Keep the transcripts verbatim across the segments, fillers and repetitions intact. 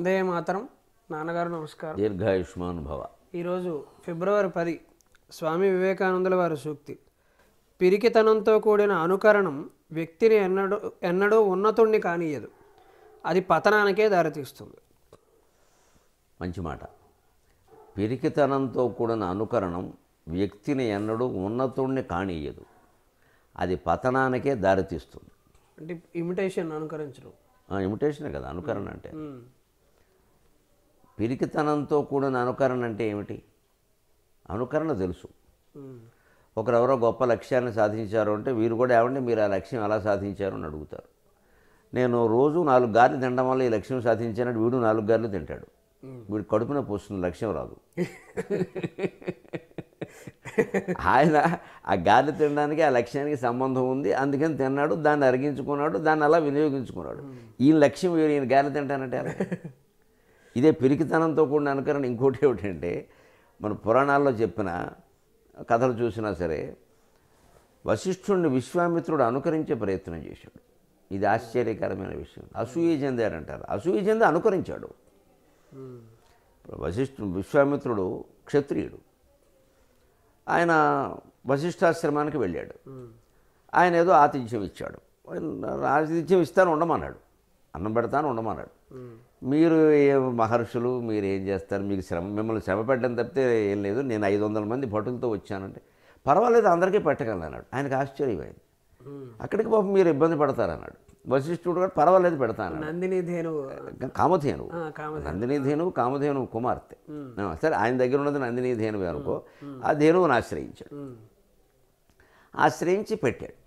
వందే మాతరం. నాన్నగారు నమస్కారం. దీర్ఘాయుష్మాన్ భవ. ఈరోజు ఫిబ్రవరి పది స్వామి వివేకానందుల వారి సూక్తి. పిరికితనంతో కూడిన అనుకరణం వ్యక్తిని ఎన్నడూ ఎన్నడూ ఉన్నతుణ్ణి కానీయదు, అది పతనానికే దారితీస్తుంది. మంచి మాట. పిరికితనంతో కూడిన అనుకరణం వ్యక్తిని ఎన్నడూ ఉన్నతుణ్ణి కానీయదు, అది పతనానికే దారితీస్తుంది. అంటే ఇమిటేషన్, అనుకరించడం. ఇమిటేషనే కదా అనుకరణ అంటే. పిరికితనంతో కూడిన అనుకరణ అంటే ఏమిటి? అనుకరణ తెలుసు. ఒకరెవరో గొప్ప లక్ష్యాన్ని సాధించారు అంటే వీరు కూడా ఏమంటే మీరు ఆ లక్ష్యం ఎలా సాధించారు అని అడుగుతారు. నేను రోజు నాలుగు గారెలు తినడం వల్ల ఈ లక్ష్యం సాధించానంటే వీడు నాలుగు గారెలు తింటాడు, వీడు కడుపున పోస్తుంది, లక్ష్యం రాదు. ఆయన ఆ గాలి తినడానికి ఆ లక్ష్యానికి సంబంధం ఉంది, అందుకని తిన్నాడు, దాన్ని అరిగించుకున్నాడు, దాన్ని అలా వినియోగించుకున్నాడు. ఈయన లక్ష్యం వీరు ఈయన గాలి తింటానంటే అలా. ఇదే పిరికితనంతో కూడిన అనుకరణ. ఇంకోటి ఏమిటంటే మన పురాణాల్లో చెప్పిన కథలు చూసినా సరే వశిష్ఠుడిని విశ్వామిత్రుడు అనుకరించే ప్రయత్నం చేశాడు. ఇది ఆశ్చర్యకరమైన విషయం. అసూయ చెందారంటారు. అసూయ చెంది అనుకరించాడు. వశిష్ఠు విశ్వామిత్రుడు క్షత్రియుడు. ఆయన వశిష్ఠాశ్రమానికి వెళ్ళాడు. ఆయన ఏదో ఆతిథ్యం ఇచ్చాడు. ఆతిథ్యం ఇస్తాను ఉండమన్నాడు, అన్నం పెడతాను ఉండమన్నాడు. మీరు ఏ మహర్షులు, మీరు ఏం చేస్తారు, మీకు శ్రమ, మిమ్మల్ని శ్రమ పెట్టడం తప్పితే ఏం లేదు, నేను ఐదు వందల మంది భటులతో వచ్చానంటే పర్వాలేదు అందరికీ పెట్టగలను అన్నాడు. ఆయనకు ఆశ్చర్యమైంది. అక్కడికి పాపం మీరు ఇబ్బంది పడతారన్నాడు. వశిష్ఠుడు కూడా పర్వాలేదు పెడతాను. నందిని ధేనువు, కామధేనువు, నందిని ధేనువు కామధేనువు కుమార్తె. సరే ఆయన దగ్గర ఉన్నది నందిని ధేనువు అనుకో. ఆ ధేనువుని ఆశ్రయించాడు. ఆశ్రయించి పెట్టాడు.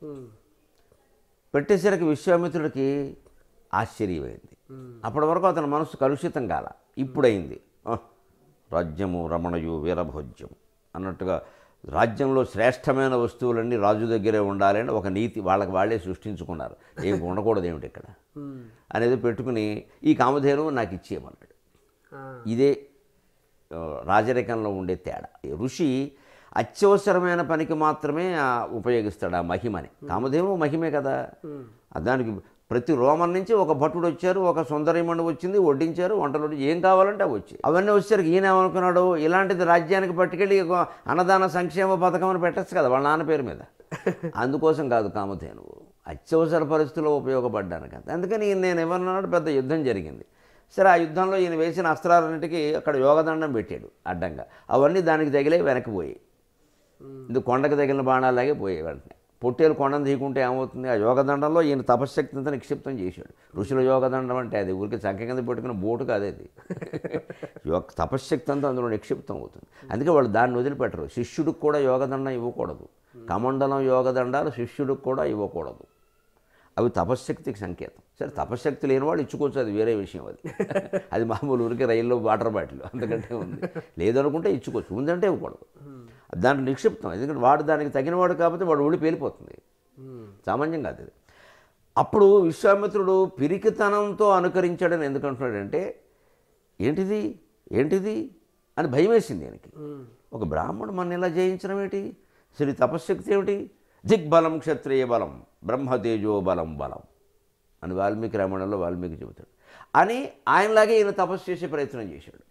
పెట్టేసరికి విశ్వామిత్రుడికి ఆశ్చర్యమైంది. అప్పటి వరకు అతని మనసు కలుషితం కాల. ఇప్పుడైంది. రాజ్యము రమణయు వీరభోజ్యం అన్నట్టుగా రాజ్యంలో శ్రేష్టమైన వస్తువులన్నీ రాజు దగ్గరే ఉండాలని ఒక నీతి వాళ్ళకి వాళ్ళే సృష్టించుకున్నారు. ఏం ఉండకూడదు ఏమిటి ఇక్కడ అనేది పెట్టుకుని ఈ కామధేనువు నాకు ఇచ్చేయమన్నాడు. ఇదే రాజరికంలో ఉండే తేడా. ఋషి అత్యవసరమైన పనికి మాత్రమే ఉపయోగిస్తాడు ఆ మహిమని. కామధేనువు మహిమే కదా. దానికి ప్రతి రోమన్ నుంచి ఒక భటుడు వచ్చారు, ఒక సుందరీమణి వచ్చింది, వడ్డించారు, వంటలు వడ్డి ఏం కావాలంటే అవి వచ్చాయి. అవన్నీ వచ్చేసరికి ఈయన ఏమనుకున్నాడు, ఇలాంటిది రాజ్యానికి పట్టుకెళ్ళి అన్నదాన సంక్షేమ పథకం అని పెట్టచ్చు కదా వాళ్ళ నాన్న పేరు మీద. అందుకోసం కాదు కామధేనువు, అత్యవసర పరిస్థితుల్లో ఉపయోగపడ్డానికి అంత. అందుకని నేను ఏమన్నాడు, పెద్ద యుద్ధం జరిగింది. సరే ఆ యుద్ధంలో ఈయన వేసిన అస్త్రాలన్నిటికీ అక్కడ యోగదండం పెట్టాడు అడ్డంగా. అవన్నీ దానికి తగిలే వెనక్కి పోయాయి. ఇది కొండకు తగిలిన బాణాలాగే పోయాయి. వెంటనే పొట్టేలు కొండను తీయకుంటే ఏమవుతుంది? ఆ యోగదండంలో ఈయన తపశ్శక్తి అంతా నిక్షిప్తం చేశాడు. ఋషుల యోగదండం అంటే అది ఊరికి చంక కింద పెట్టుకున్న బోటు కాదేది. యోగ తపశ్శక్తి అంతా అందులో నిక్షిప్తం అవుతుంది. అందుకే వాళ్ళు దాన్ని వదిలిపెట్టరు. శిష్యుడికి కూడా యోగదండం ఇవ్వకూడదు. కమండలం యోగదండాలు శిష్యుడికి కూడా ఇవ్వకూడదు. అవి తపశ్శక్తికి సంకేతం. సరే తపశ్శక్తి లేని వాళ్ళు ఇచ్చుకోవచ్చు, అది వేరే విషయం. అది అది మామూలు ఊరికి రైల్లో వాటర్ బాటిల్ అంతకంటే ఉంది. లేదనుకుంటే ఇచ్చుకోవచ్చు, ఉందంటే ఇవ్వకూడదు. దాంట్లో నిక్షిప్తం. ఎందుకంటే వాడు దానికి తగినవాడు కాబట్టి వాడు ఊడి పేలిపోతుంది. సామాన్యం కాదు ఇది. అప్పుడు విశ్వామిత్రుడు పిరికితనంతో అనుకరించాడని ఎందుకంటున్నాడంటే ఏంటిది ఏంటిది అని భయం వేసింది ఆయనకి. ఒక బ్రాహ్మణుడు మన ఇలా జయించడం ఏంటి? శ్రీ తపశ్శక్తి ఏమిటి? దిగ్బలం క్షత్రియ బలం బ్రహ్మతేజో బలం బలం అని వాల్మీకి రామాయణంలో వాల్మీకి చెబుతాడు. అని ఆయనలాగే ఈయన తపస్సు చేసే ప్రయత్నం చేశాడు.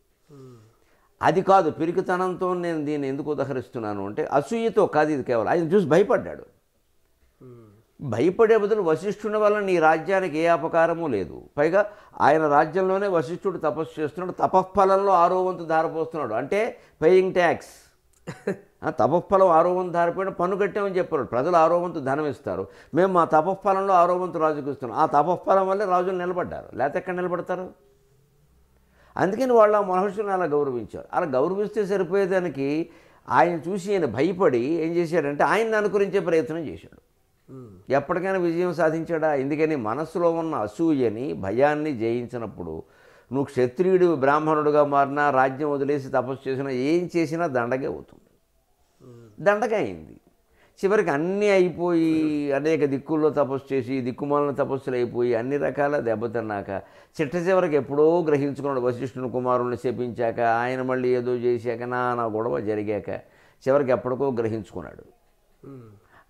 అది కాదు పిరికితనంతో నేను దీన్ని ఎందుకు ఉదహరిస్తున్నాను అంటే అసూయతో కాదు, ఇది కేవలం ఆయన చూసి భయపడ్డాడు. భయపడే బదులు వశిష్ఠుని వల్ల నీ రాజ్యానికి ఏ అపకారమూ లేదు. పైగా ఆయన రాజ్యంలోనే వశిష్ఠుడు తపస్సు చేస్తున్నాడు, తపఃఫలంలో ఆరో వంతు ధారపోస్తున్నాడు. అంటే పేయింగ్ ట్యాక్స్. తపఃఫలం ఆరో వంతు ధారపోయిన పన్ను కట్టామని చెప్పారు. ప్రజలు ఆరో వంతు ధనం ఇస్తారు, మేము మా తపఃఫలంలో ఆరో వంతు రాజుకు ఇస్తున్నాం. ఆ తపఃఫలం వల్లే రాజులు నిలబడ్డారు, లేకపోతే ఎక్కడ నిలబడతారు? అందుకని వాళ్ళు ఆ మహర్షులను అలా గౌరవించారు. అలా గౌరవిస్తే సరిపోయేదానికి ఆయన చూసి ఆయన భయపడి ఏం చేశాడంటే ఆయన్ని అనుకరించే ప్రయత్నం చేశాడు. ఎప్పటికైనా విజయం సాధించాడా? ఎందుకని మనస్సులో ఉన్న అసూయని భయాన్ని జయించినప్పుడు నువ్వు క్షత్రియుడు బ్రాహ్మణుడుగా మారినా, రాజ్యం వదిలేసి తపస్సు చేసినా, ఏం చేసినా దండగే అవుతుంది. దండగా అయింది. చివరికి అన్నీ అయిపోయి అనేక దిక్కుల్లో తపస్సు చేసి దిక్కుమాలిన తపస్సులు అయిపోయి అన్ని రకాల దెబ్బతిన్నాక చిట్ట చివరికి ఎప్పుడో గ్రహించుకున్నాడు. వశిష్ఠుని కుమారుల్ని శపించాక, ఆయన మళ్ళీ ఏదో చేశాక, నానా గొడవ జరిగాక చివరికి ఎప్పటికో గ్రహించుకున్నాడు.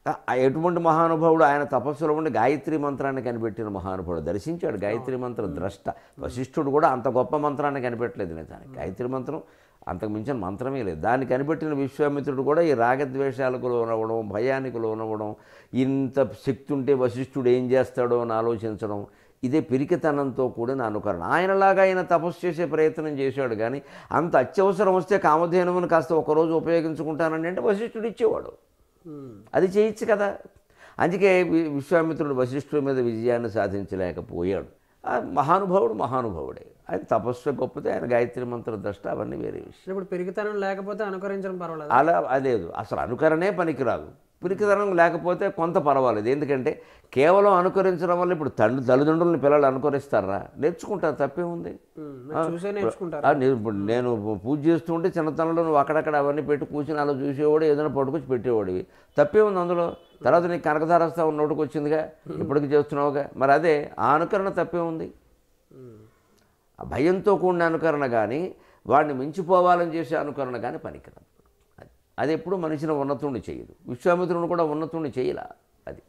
ఎటువంటి మహానుభావుడు, ఆయన తపస్సులో ఉండి గాయత్రి మంత్రాన్ని కనిపెట్టిన మహానుభావుడు, దర్శించాడు గాయత్రి మంత్ర ద్రష్ట. వశిష్ఠుడు కూడా అంత గొప్ప మంత్రాన్ని కనిపెట్టలేదు నిజానికి. గాయత్రి మంత్రం అంతకు మించిన మంత్రమే లేదు. దాన్ని కనిపెట్టిన విశ్వామిత్రుడు కూడా ఈ రాగద్వేషాలకు లోనవ్వడం, భయానికి లోనవ్వడం, ఇంత శక్తి ఉంటే వశిష్ఠుడు ఏం చేస్తాడో అని ఆలోచించడం, ఇదే పిరికితనంతో కూడిన అనుకరణ. ఆయనలాగా ఆయన తపస్సు చేసే ప్రయత్నం చేశాడు, కానీ అంత అత్యవసరం వస్తే కామధేనువుని కాస్త ఒకరోజు ఉపయోగించుకుంటానండి అంటే వశిష్ఠుడు ఇచ్చేవాడు. అది చేయొచ్చు కదా. అందుకే విశ్వామిత్రుడు వశిష్ఠుడి మీద విజయాన్ని సాధించలేకపోయాడు. మహానుభావుడు మహానుభావుడే, ఆయన తపస్సు గొప్పతే, ఆయన గాయత్రి మంత్ర ద్రష్ట, అవన్నీ వేరే విషయం. ఇప్పుడు పిరికితనం లేకపోతే అనుకరించడం పర్వాలేదు. అలా అలేదు, అసలు అనుకరణే పనికిరాదు. పిరికితనం లేకపోతే కొంత పర్వాలేదు. ఎందుకంటే కేవలం అనుకరించడం వల్ల ఇప్పుడు తండ్రి తల్లిదండ్రులని పిల్లలు అనుకరిస్తారా? నేర్చుకుంటారు, తప్పే ఉంది. ఇప్పుడు నేను పూజ చేస్తూ ఉంటే చిన్నతనంలో నువ్వు అక్కడక్కడ అవన్నీ పెట్టి కూర్చుని అలా చూసేవాడు, ఏదైనా పట్టుకొచ్చి పెట్టేవాడివి, తప్పే ఉంది అందులో. తర్వాత నీకు కనకధారస్తావు నోటుకు వచ్చిందిగా, ఇప్పటికి చేస్తున్నావుగా, మరి అదే ఆ అనుకరణ తప్పే ఉంది. ఆ భయంతో కూడిన అనుకరణ కానీ, వాడిని మించిపోవాలని చేసే అనుకరణ కానీ పనికిరాదు. అది ఎప్పుడు మనిషిని ఉన్నతుణ్ణి చేయదు. విశ్వామిత్రుని కూడా ఉన్నతుణ్ణి చేయలా. అది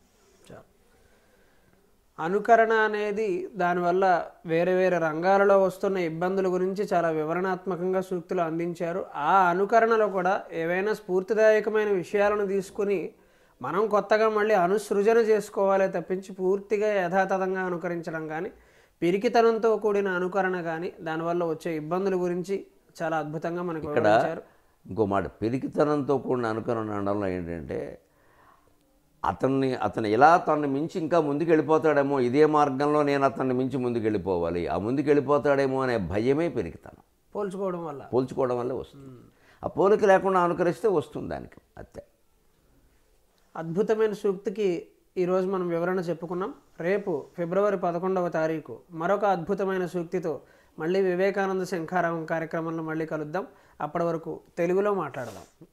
అనుకరణ అనేది దానివల్ల వేరే వేరే రంగాలలో వస్తున్న ఇబ్బందుల గురించి చాలా వివరణాత్మకంగా సూక్తులు అందించారు. ఆ అనుకరణలో కూడా ఏవైనా స్ఫూర్తిదాయకమైన విషయాలను తీసుకుని మనం కొత్తగా మళ్ళీ అనుసృజన చేసుకోవాలే తప్పించి పూర్తిగా యథాతథంగా అనుకరించడం కానీ, పిరికితనంతో కూడిన అనుకరణ కానీ దానివల్ల వచ్చే ఇబ్బందుల గురించి చాలా అద్భుతంగా మనకు వివరించారు. ఇంకో మాట, పిరికితనంతో కూడిన అనుకరణ అనడంలో ఏంటంటే, అతన్ని అతను ఎలా తనని మించి ఇంకా ముందుకు వెళ్ళిపోతాడేమో, ఇదే మార్గంలో నేను అతన్ని మించి ముందుకు వెళ్ళిపోవాలి, ఆ ముందుకు వెళ్ళిపోతాడేమో అనే భయమే పిరికితనం. పోల్చుకోవడం వల్ల పోల్చుకోవడం వల్లే వస్తుంది. ఆ పోలిక లేకుండా అనుకరిస్తే వస్తుంది దానికి. అంతే. అద్భుతమైన సూక్తికి ఈరోజు మనం వివరణ చెప్పుకున్నాం. రేపు ఫిబ్రవరి పదకొండవ తారీఖు మరొక అద్భుతమైన సూక్తితో మళ్ళీ వివేకానంద శంఖారావం కార్యక్రమంలో మళ్ళీ కలుద్దాం. అప్పటి వరకు తెలుగులో మాట్లాడదాం.